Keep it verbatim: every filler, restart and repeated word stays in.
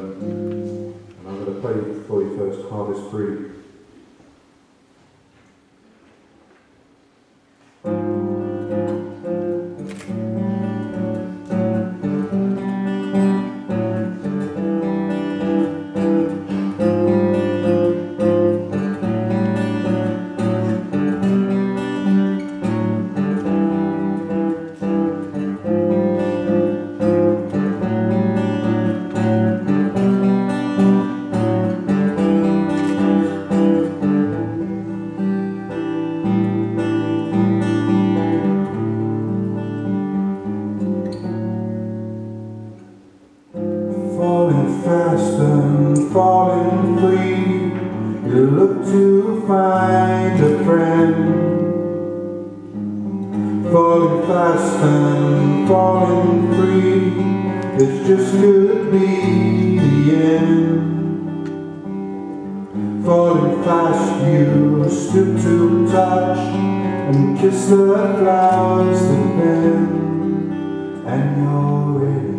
and I'm going to play for you first Harvest Free. Falling fast and falling free, you look to find a friend. Falling fast and falling free, this just could be the end. Falling fast, you stoop to touch and kiss the flowers that bend, and you're ready.